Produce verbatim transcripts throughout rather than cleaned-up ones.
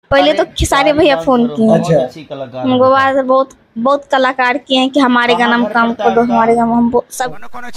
पहले तो खेसारी भैया फोन किए। अच्छा। उनको बाद बहुत बहुत कलाकार किए हैं कि हमारे गाना में काम कर दो, हमारे गाना हम सब।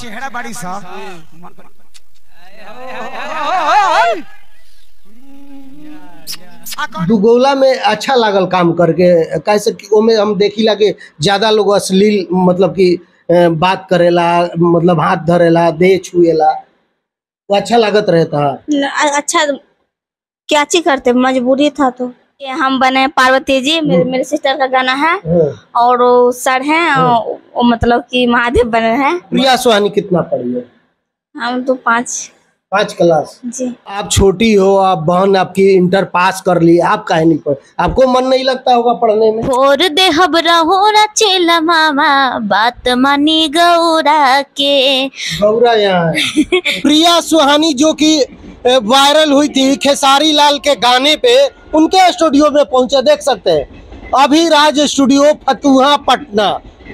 दुगोला में अच्छा लागल काम करके, कैसे ओमे हम देखी लगे ज्यादा लोग अश्लील मतलब कि बात करेला, मतलब हाथ धरेला, देह छुएला, वो अच्छा लागत रहता है। अच्छा क्या चीज करते, मजबूरी था तो ये हम बने पार्वती जी, मेरे मेरे सिस्टर का गाना है और वो सर हैं और मतलब कि महादेव बने हैं। प्रिया सुहानी कितना पढ़ी है? हम तो पाँच पाँच क्लास जी। आप छोटी हो, आप बहन आपकी इंटर पास कर ली, आप काहे नहीं पढ़, आपको मन नहीं लगता होगा पढ़ने में? और दे हबरा हो चेला मामा बात मानी गौरा के, गौरा यहाँ प्रिया सुहानी जो कि वायरल हुई थी खेसारी लाल के गाने पे, उनके स्टूडियो में पहुंचे, देख सकते हैं अभी राज स्टूडियो फतुहा पटना।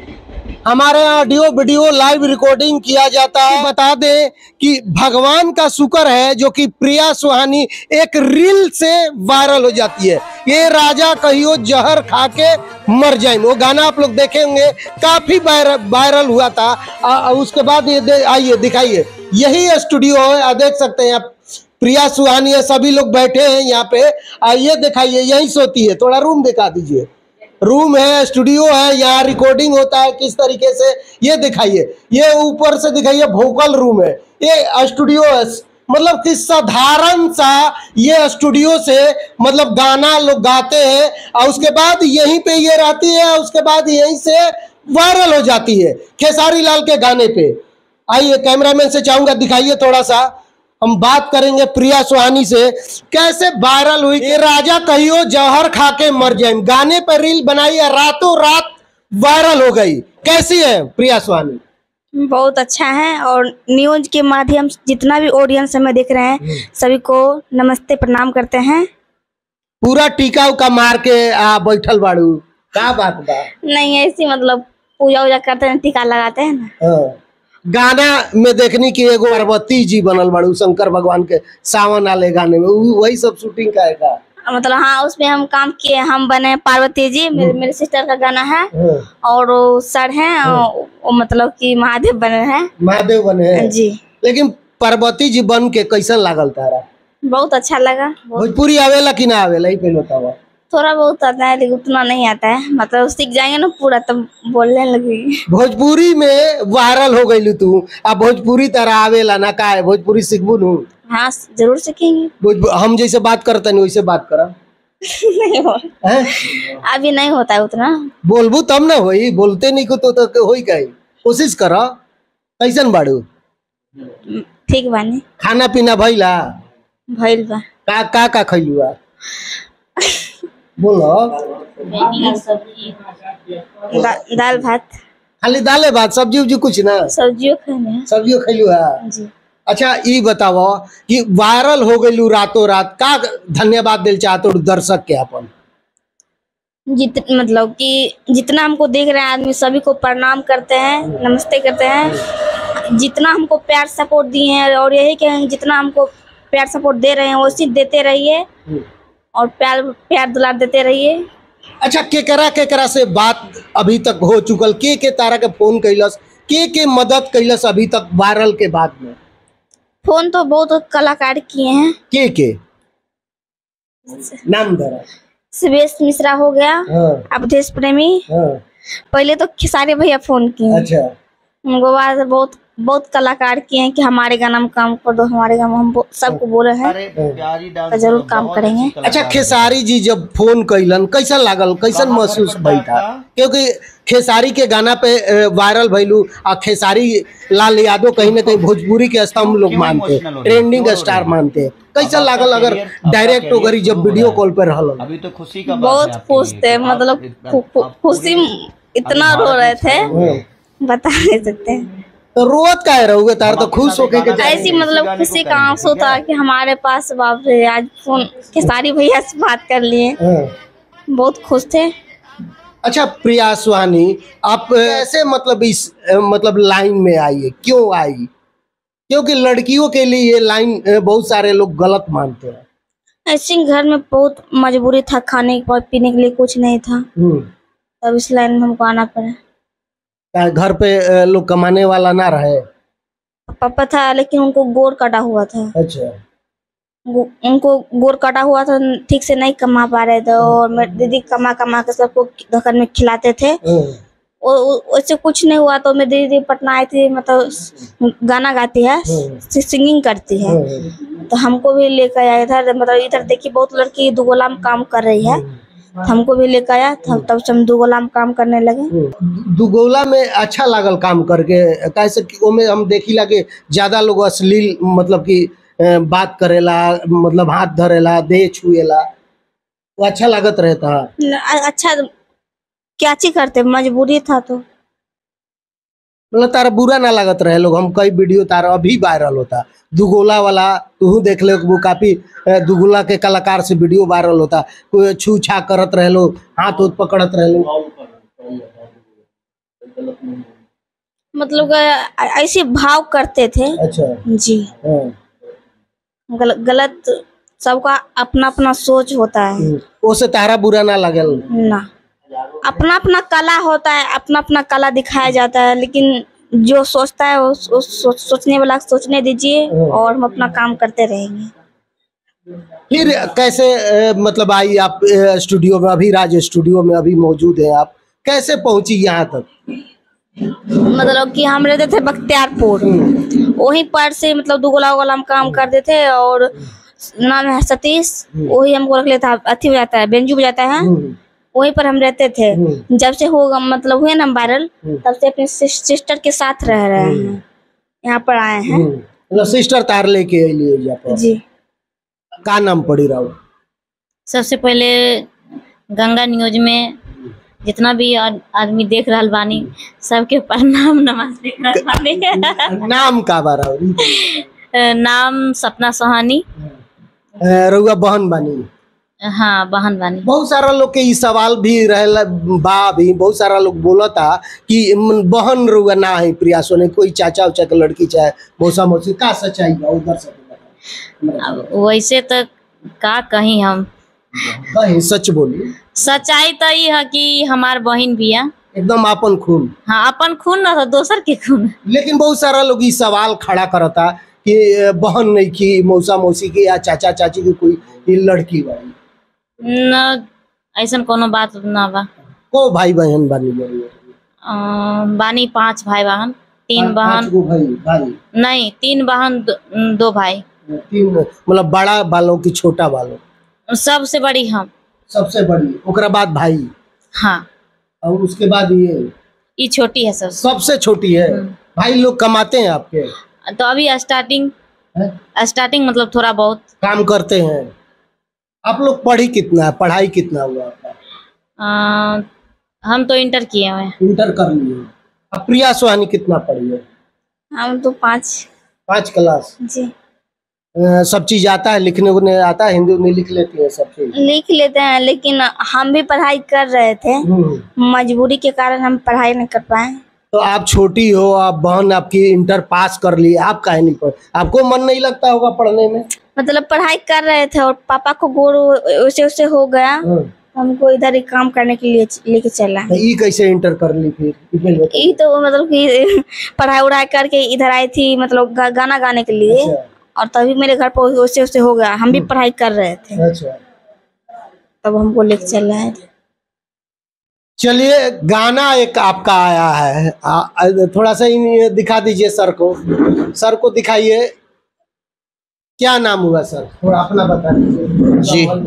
हमारे यहाँ ऑडियो वीडियो लाइव रिकॉर्डिंग किया जाता है। बता दें कि भगवान का शुक्र है जो कि प्रिया सुहानी एक रील से वायरल हो जाती है। ये राजा कहियो जहर खा के मर जाए, वो गाना आप लोग देखे होंगे, काफी वायरल हुआ था। आ, उसके बाद ये आइए दिखाइए, यही स्टूडियो है, देख सकते हैं आप, प्रिया सुहानी है, सभी लोग बैठे हैं यहाँ पे। आइए दिखाइए, यही सोती है, थोड़ा रूम दिखा दीजिए। रूम है, स्टूडियो है, यहाँ रिकॉर्डिंग होता है किस तरीके से, ये दिखाइए। ये ऊपर से दिखाइए वोकल रूम है, ये स्टूडियो है। मतलब कि साधारण सा ये स्टूडियो से मतलब गाना लोग गाते हैं और उसके बाद यहीं पे ये रहती है, उसके बाद यहीं से वायरल हो जाती है खेसारी लाल के गाने पे। आइए कैमरामैन से चाहूंगा दिखाइए थोड़ा सा, हम बात करेंगे प्रिया सुहानी से, कैसे वायरल हुई। ये राजा कहियो जहर खा के मर जाए गाने पर रील बनाई है, रातों रात वायरल हो गई। कैसी है प्रिया सुहानी? बहुत अच्छा है, और न्यूज के माध्यम से जितना भी ऑडियंस हमें देख रहे हैं सभी को नमस्ते प्रणाम करते हैं। पूरा टीका उका मार के आ बैठल बाड़ू, क्या बात बा? नहीं ऐसी मतलब पूजा उजा करते हैं, टीका लगाते हैं ना। गाना में देखनी की एगो पार्वती जी बनल बाड़ू शंकर भगवान के सावन वाले गाने में, वही सब शूटिंग का है का? मतलब हाँ, उसमें हम काम किए, हम बने पार्वती जी, मेरे मेरे सिस्टर का गाना है और वो सर हैं और मतलब कि महादेव बने हैं। महादेव बने हैं जी। लेकिन पार्वती जी बन के कैसा लागल तारा? बहुत अच्छा लगा। भोजपुरी आवेला कि ना आवेला, ही पहले बतावा। थोड़ा बहुत आता है लेकिन उतना नहीं आता है, मतलब सीख जाएंगे ना पूरा तब बोलने लगेगी। भोजपुरी में वायरल हो गई तू, अब भोजपुरी तरह आवेला ना, का है भोजपुरी सीखबू नू? हाँ जरूर सीखेंगे। हम जैसे बात करते नहीं वैसे बात करा नहीं हो है? अभी नहीं होता है उतना। बोलबू तब ना होई, बोलते नहीं को तो, तो होई का, कोशिश करा। कैसन बाड़ू? ठीक बानी। खाना पीना भइला? भइल बा। का का का खइलुआ बोलो? दा, दाल भात। खाली दाले भात, सब्जी उब्जी कुछ ना? सब्जियों खाने। सब्जियों खइलुआ जी। अच्छा ये बताओ कि वायरल हो गई रातों रात, का धन्यवाद दिल चाहते हो दर्शक के अपन? जित मतलब कि जितना हमको देख रहे हैं आदमी सभी को प्रणाम करते हैं, नमस्ते करते हैं। जितना हमको प्यार सपोर्ट दिए हैं और यही कहेंगे जितना हमको प्यार सपोर्ट दे रहे हैं वैसे देते रहिए और प्यार प्यार दुलार देते रहिए। अच्छा केकरा केकरा से बात अभी तक हो चुकल, के के तारा के फोन कैलस, के के मदद कैलस अभी तक वायरल के बाद में? फोन तो बहुत कलाकार किए हैं। के के नाम धरा? सुबेश मिश्रा हो गया, अवधेश प्रेमी। हाँ। पहले तो खेसारी भैया फोन किए। अच्छा। उनको बाद बहुत बहुत कलाकार किए हैं कि हमारे गाना में काम कर दो, हमारे गाना हम सबको बोले हैं तो जरूर काम करेंगे। अच्छा खेसारी जी जब फोन कैलन कैसा लागल, कैसन महसूस भइल था? क्योंकि खेसारी के गाना पे वायरल भइलू आ खेसारी लाल यादव कहीं ना कहीं भोजपुरी के स्तंभ लोग मानते, ट्रेंडिंग स्टार मानते, कैसा लागल अगर डायरेक्ट होकर जब वीडियो कॉल पे रहल? अभी तो खुशी का बहुत खुश थे, मतलब खुशी इतना रो रहे थे बता नहीं सकते। तो रोवत का रहोगे तार तो खुश होके के ऐसी मतलब खुशी का आंसू था कि हमारे पास बाप रे आज फोन खेसारी भैया से बात कर लिए, बहुत खुश थे। अच्छा प्रिया सुहानी आप ऐसे मतलब इस मतलब लाइन में आई, क्यों आई? क्योंकि लड़कियों के लिए ये लाइन बहुत सारे लोग गलत मानते हैं। ऐसे ही घर में बहुत मजबूरी था, खाने पीने के लिए कुछ नहीं था, तब इस लाइन में हमको आना पड़ा। घर पे अ, लोग कमाने वाला ना रहे? पापा था लेकिन उनको गोर कटा हुआ था। अच्छा। उनको गोर कटा हुआ था, ठीक से नहीं कमा पा रहे थे, और मेरी दीदी कमा कमा के सबको घर में खिलाते थे। वैसे कुछ नहीं हुआ तो मेरी दीदी पटना आई थी, मतलब गाना गाती है, सिंगिंग करती है, तो हमको भी लेकर आया इधर। मतलब इधर देखिए बहुत लड़की दुगोला में काम कर रही है, तो हमको भी लेकर आया, तब तब से हम दुगोला में काम करने लगे। दुगोला में अच्छा लागल काम करके, कैसे ओमे हम देखी लगे ज्यादा लोग अश्लील मतलब कि बात करेला, मतलब हाथ धरेला, देह छुएला, वो अच्छा लागत रहता? अच्छा क्या चीज करते, मजबूरी था तो। मतलब तारा बुरा ना लागत रहे लोग? हम कई वीडियो तारा अभी वायरल होता दुगोला वाला, तू देख ले, वो काफी दुगोला के कलाकार से वीडियो वायरल होता, कोई छू छा करत रहे लोग, हाथ उत पकड़त रहे लोग, मतलब ऐसे भाव करते थे। अच्छा जी। गल, गलत, सबका अपना अपना सोच होता है, उससे तारा बुरा ना लगल ना। अपना अपना कला होता है, अपना अपना कला दिखाया जाता है, लेकिन जो सोचता है वो सो, सो, सोचने वाला सोचने दीजिए, और हम अपना काम करते रहेंगे। फिर कैसे मतलब आई आप स्टूडियो में? अभी राज स्टूडियो में अभी मौजूद है आप, कैसे पहुंची यहाँ तक? मतलब कि हम रहते थे बख्तियारपुर, वहीं पर से मतलब दुगोला उगोला हम काम करते थे, और नाम है सतीश, वही हमको रख लेता, अथी बजाता है, बेंजू बजाता है, वहीं पर हम रहते थे। जब से हो मतलब हुए ना वायरल, तब से अपने सिस्टर के साथ रह रहे हैं, यहाँ पर आए हैं। मतलब सिस्टर तार लेके लिए जी। का नाम पड़ी रहा? सबसे पहले गंगा न्यूज में जितना भी आदमी देख रहा बानी, सबके प्रणाम नमस्ते कर बानी। नाम का बारा? नाम सपना सोहानी। रउआ बहन बानी? हाँ बहन बानी। बहुत सारा लोग के इस सवाल भी रहला बा, भी बहुत सारा लोग बोला था कि बहन रउआ ना है प्रिया सोनी, कोई चाचा उचा के लड़की चाहे मौसा मौसी, का सच्चाई बा उधर से? वैसे तो का कहीं हम कहीं सच बोली, सच्चाई तो ये है कि हमार बहन भी है, एकदम अपन खून। हाँ अपन खून ना था, दोसर के खून। लेकिन बहुत सारा लोग इस सवाल खड़ा करता कि बहन नहीं की, मौसा मौसी की या चाचा चाची की कोई लड़की बा? न ऐसा कोनो बात ना बा। को भाई बहन बानी? बानी पांच भाई बहन, तीन बहन भाई भाई नहीं, तीन बहन दो, दो भाई। तीन मतलब बड़ा बालों की छोटा बालों? सबसे बड़ी हम। सबसे बड़ी, ओकरा बाद भाई? हाँ। और उसके बाद ये ये छोटी है, सब सबसे छोटी है। भाई लोग कमाते हैं आपके? तो अभी स्टार्टिंग स्टार्टिंग मतलब थोड़ा बहुत काम करते हैं। आप लोग पढ़ी कितना है, पढ़ाई कितना हुआ आपका? आ, हम तो इंटर किए हुए हैं। इंटर कर लिए। अब प्रिया सोहानी कितना पढ़ी है? हम तो पाँच पाँच क्लास। जी। आ, सब चीज आता है, लिखने उखने आता है, हिंदी उन्हें लिख लेती है? सब चीज लिख लेते हैं, लेकिन हम भी पढ़ाई कर रहे थे, मजबूरी के कारण हम पढ़ाई नहीं कर पाए। तो आप छोटी हो, आप बहन आपकी इंटर पास कर ली, आप काहे नहीं पढ़? आपको मन नहीं लगता होगा पढ़ने में? मतलब पढ़ाई कर रहे थे और पापा को गोर वैसे वैसे हो गया, हमको इधर ही काम करने के लिए लेके चला। ये कैसे इंटर कर ली फिर? ये तो मतलब कि पढ़ाई उढ़ाई करके इधर आई थी, मतलब गा, गाना गाने के लिए। अच्छा। और तभी मेरे घर पर वैसे वैसे हो गया, हम भी पढ़ाई कर रहे थे। अच्छा। तब हमको लेके चल रहा है। चलिए, गाना एक आपका आया है, आ, थोड़ा सा ही दिखा दीजिए सर को, सर को दिखाइए। क्या नाम हुआ सर, थोड़ा अपना बता दीजिए।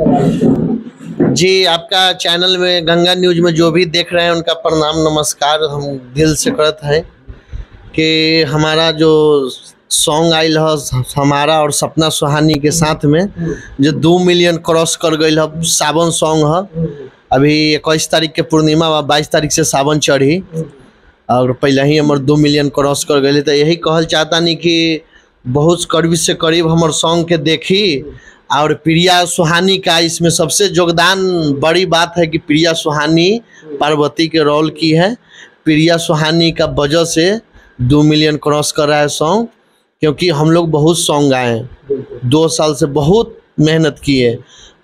जी जी, आपका चैनल में गंगा न्यूज में जो भी देख रहे हैं उनका प्रणाम नमस्कार हम दिल से करते हैं कि हमारा जो सॉन्ग आयल है हमारा और सपना सोहानी के साथ में, जो दो मिलियन क्रॉस कर गई है, सावन सॉन्ग है। अभी इक्कीस तारीख के पूर्णिमा व बाईस तारीख से सावन चढ़ी और पहले ही हमारे दो मिलियन क्रॉस कर गए। तो यही कहल चाहता नहीं कि बहुत करीब से करीब हमारे सॉन्ग के देखी, और प्रिया सोहानी का इसमें सबसे योगदान बड़ी बात है कि प्रिया सोहानी पार्वती के रोल की है। प्रिया सोहानी का वजह से दो मिलियन क्रॉस कर रहा है सॉन्ग, क्योंकि हम लोग बहुत सॉन्ग गाए हैं, दो साल से बहुत मेहनत किए।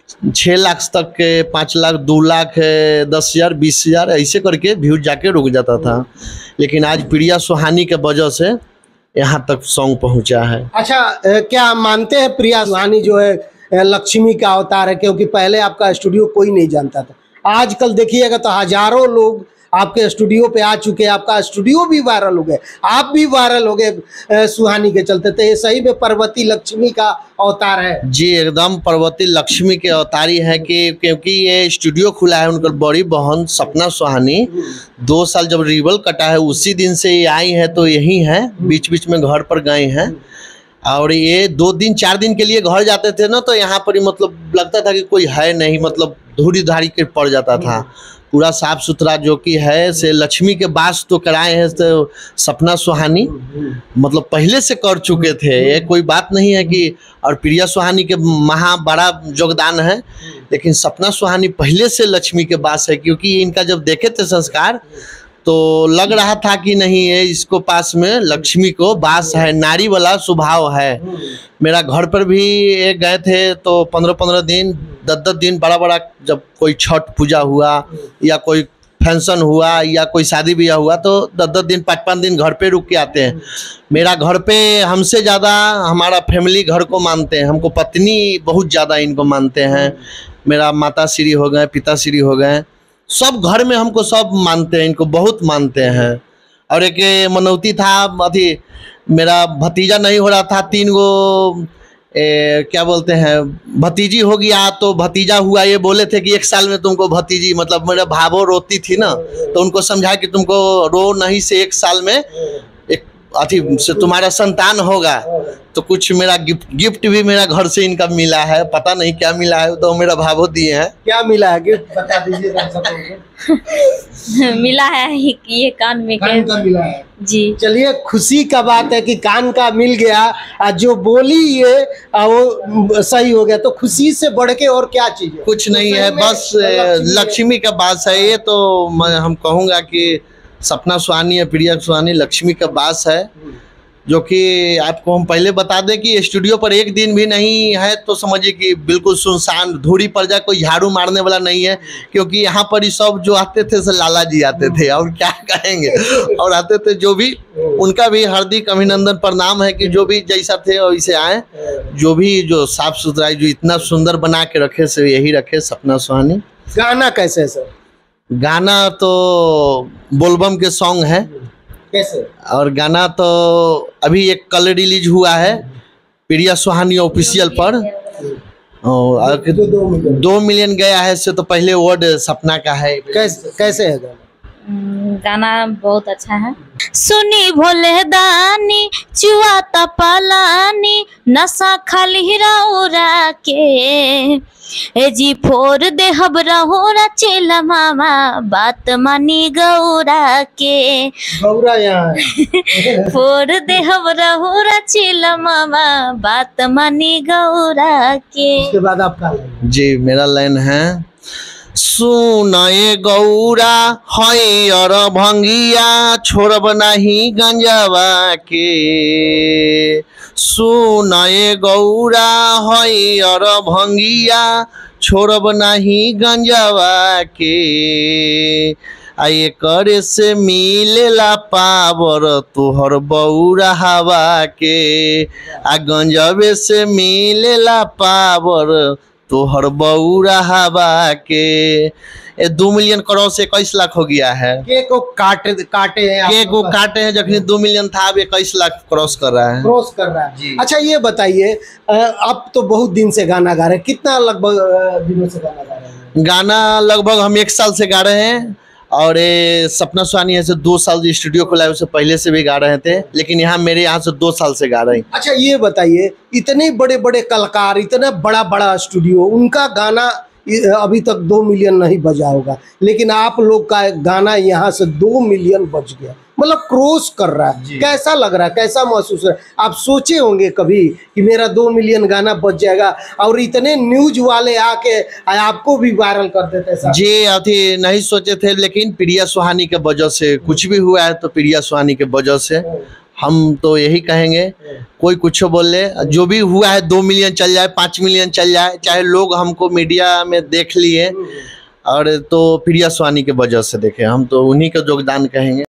छः लाख तक के, पाँच लाख, दो लाख, दस हज़ार, बीस हज़ार ऐसे करके व्यूज जाके रुक जाता था, लेकिन आज प्रिया सुहानी के वजह से यहाँ तक सॉन्ग पहुँचा है। अच्छा, अ, क्या आप मानते हैं प्रिया सुहानी जो है अ, लक्ष्मी का अवतार है? क्योंकि पहले आपका स्टूडियो कोई नहीं जानता था, आजकल देखिएगा तो हजारों लोग आपके स्टूडियो पे आ चुके हैं, आपका स्टूडियो भी वायरल हो गए, आप भी वायरल हो गए सुहानी के चलते। तो ये सही में पार्वती लक्ष्मी का अवतार है? जी एकदम पार्वती लक्ष्मी के अवतारी है कि क्योंकि ये स्टूडियो खुला है उनकर बड़ी बहन सपना सुहानी, दो साल जब रिबल कटा है उसी दिन से ये आई है, तो यही है, बीच बीच में घर पर गए हैं। और ये दो दिन चार दिन के लिए घर जाते थे ना, तो यहाँ पर ही मतलब लगता था कि कोई है नहीं, मतलब धूड़ी धाड़ी के पड़ जाता था। पूरा साफ सुथरा जो कि है से लक्ष्मी के वास तो कराए हैं तो सपना सुहानी मतलब पहले से कर चुके थे, ये कोई बात नहीं है कि। और प्रिया सुहानी के महा बड़ा योगदान है, लेकिन सपना सुहानी पहले से लक्ष्मी के वास है, क्योंकि इनका जब देखे थे संस्कार तो लग रहा था कि नहीं है इसको पास में लक्ष्मी को वास है, नारी वाला स्वभाव है। मेरा घर पर भी एक गए थे तो पंद्रह पंद्रह दिन, दस दस दिन, बड़ा बड़ा जब कोई छठ पूजा हुआ या कोई फंक्शन हुआ या कोई शादी ब्याह हुआ तो दस दस दिन, पाँच पाँच दिन घर पे रुक के आते हैं। मेरा घर पे हमसे ज़्यादा हमारा फैमिली घर को मानते हैं, हमको पत्नी बहुत ज़्यादा इनको मानते हैं। मेरा माता श्री हो गए, पिता श्री हो गए, सब घर में हमको सब मानते हैं, इनको बहुत मानते हैं। और एक मनौती था, अथी मेरा भतीजा नहीं हो रहा था, तीन गो ए, क्या बोलते हैं भतीजी हो गया, तो भतीजा हुआ, ये बोले थे कि एक साल में तुमको भतीजी, मतलब मेरे भाभो रोती थी ना, तो उनको समझा कि तुमको रो नहीं से एक साल में एक अथी से तुम्हारा संतान होगा। तो कुछ मेरा गिफ्ट गिफ्ट भी मेरा घर से इनका मिला है, पता नहीं क्या मिला है, तो मेरा भाभो दिए हैं। क्या मिला है गिफ्ट बता दीजिए दर्शकों को। मिला है ये कान में कान का मिला है जी। चलिए, खुशी का बात है कि कान का मिल गया, और जो बोली ये वो सही हो गया, तो खुशी से बढ़ के और क्या चीज है? कुछ नहीं है, बस लक्ष्मी का वास है ये। तो मैं हम कहूँगा कि सपना सुहानी या प्रिया सुहानी लक्ष्मी का वास है, जो कि आपको हम पहले बता दें कि स्टूडियो पर एक दिन भी नहीं है तो समझिए कि बिल्कुल सुनसान, धूड़ी पर जा, कोई झाड़ू मारने वाला नहीं है, क्योंकि यहाँ पर ही सब जो आते थे से लाला जी आते थे, और क्या कहेंगे, और आते थे जो भी, उनका भी हार्दिक अभिनंदन प्रणाम है कि जो भी जैसा थे वैसे आए, जो भी जो साफ सुथराई जो इतना सुंदर बना के रखे से यही रखे सपना सुहानी। गाना कैसे है सर? गाना तो बोलबम के सॉन्ग है, कैसे? और गाना तो अभी एक कल रिलीज हुआ है प्रिया सुहानी ऑफिशियल पर, और दो, दो मिलियन दो मिलियन गया है, से तो पहले वर्ड सपना का है। कैसे कैसे है गाना? गाना बहुत अच्छा है। सुनी भोले दानी चुआ तपालानी नशा खाली रौरा के, ए जी फोर दे हबरहोरा चेला मामा बात मानी गौरा के, गौरा यहाँ है। फोर दे हबरहोरा चेला मामा बात मानी गौरा के। उसके बाद आपका जी मेरा लाइन है, सुनाए गौरा है और भंगिया छोड़ब नहीं गंजावा के, सुनाए गौरा है और भंगिया छोड़ब नहीं गंजावा के, आये करे से मिलेला पावर तोहर बौरा हवा के, आ गंजबे से मिलेला पावर तोहर बौरा हवा के। ए दो मिलियन करोड़ से इक्कीस लाख हो गया है। के को काटे काटे हैं के को काटे हैं, जखनी दो मिलियन था अब इक्कीस लाख क्रॉस कर रहा है, क्रॉस कर रहा है जी। अच्छा ये बताइए, अब तो बहुत दिन से गाना गा रहे हैं, कितना लगभग अ, दिनों से गाना गा रहे हैं? गाना लगभग हम एक साल से गा रहे हैं, और ये सपना सुहानी ऐसे दो साल जो स्टूडियो खुला है उससे पहले से भी गा रहे थे, लेकिन यहाँ मेरे यहाँ से दो साल से गा रहे हैं। अच्छा ये बताइए, इतने बड़े बड़े कलाकार, इतना बड़ा बड़ा स्टूडियो, उनका गाना अभी तक दो मिलियन नहीं बजा होगा, लेकिन आप लोग का गाना यहाँ से दो मिलियन बज गया, मतलब क्रॉस कर रहा है। कैसा लग रहा है, कैसा महसूस है? आप सोचे होंगे कभी कि मेरा दो मिलियन गाना बच जाएगा, और इतने न्यूज वाले आके आपको भी वायरल कर देते हैं? जी अभी नहीं सोचे थे, लेकिन प्रिया सुहानी के वजह से कुछ भी हुआ है, तो प्रिया सुहानी के वजह से हम तो यही कहेंगे, कोई कुछ बोल ले, जो भी हुआ है दो मिलियन चल जाए, पाँच मिलियन चल जाए, चाहे लोग हमको मीडिया में देख लिए और तो प्रिया सुहानी के वजह से देखे, हम तो उन्हीं का योगदान कहेंगे।